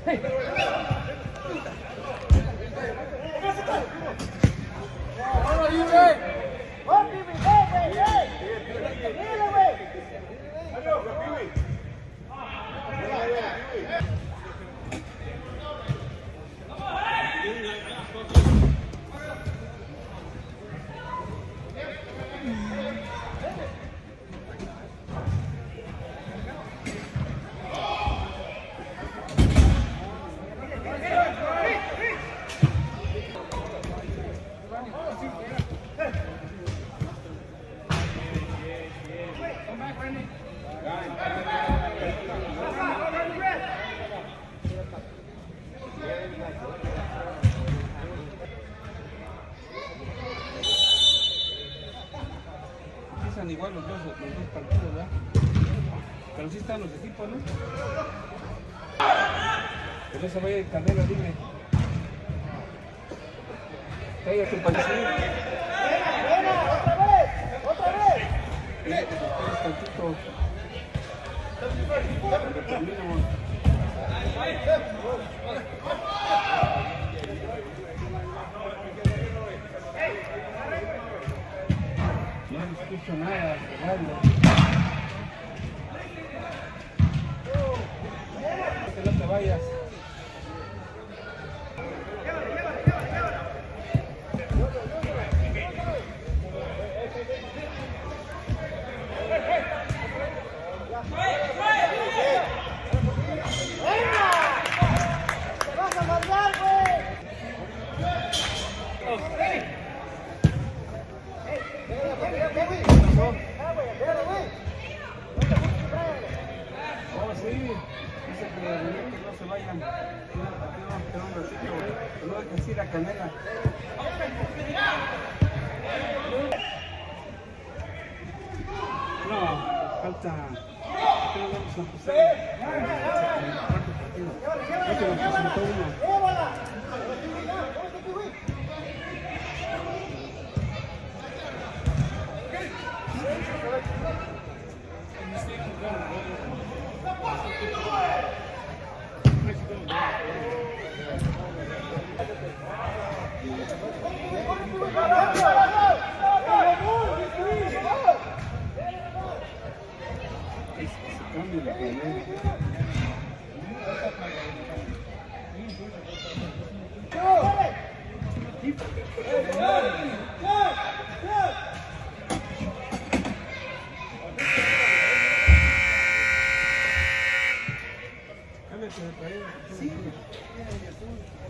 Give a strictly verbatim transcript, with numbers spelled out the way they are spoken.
Empiezan igual los dos, los dos partidos, ¿verdad? Pero sí están los equipos, ¿no? Que no se vaya el Canelo libre. Caiga tu país. ¡Otra vez! ¡Otra vez! Un tantito. Lo terminamos. No escucho nada, Fernando. Que no te vayas. Oh, sí, dice que no se vayan. Aquí vamos a quedar un ratito, que no dejen ir a Canela. No, falta. ¿Qué nos vamos a empezar? El cuarto partido. Creo que nos presentó uno. Sí.